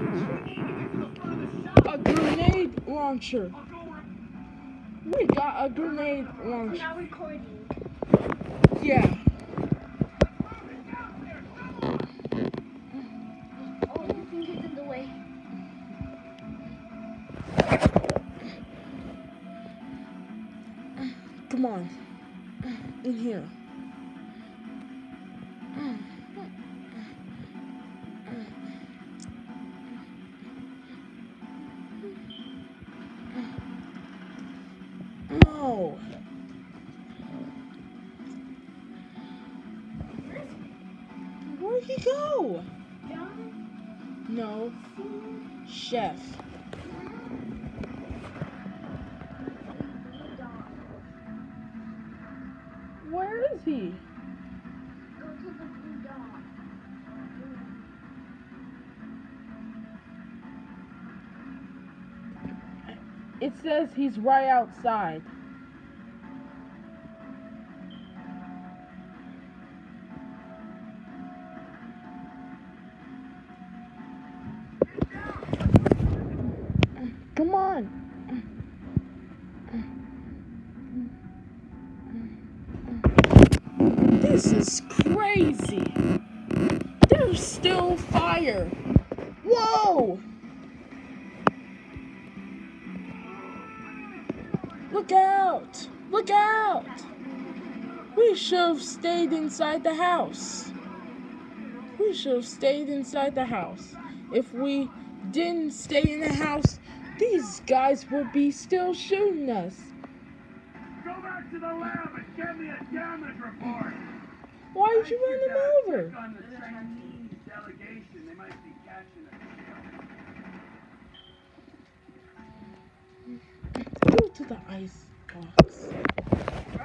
A grenade launcher. We got a grenade launcher. Now recording. Yeah. Oh, the thing is in the way. Come on. In here. No. Where'd he go? John? No. Chef. Where is he? Go to the blue dot. It says he's right outside. Come on. This is crazy. There's still fire. Whoa! Look out! Look out! We should have stayed inside the house. We should have stayed inside the house. If we didn't stay in the house, these guys would be still shooting us. Go back to the lab and get me a damage report. Why did you run them over? Check on the Chinese delegation. They might be catching us. Go to the ice box.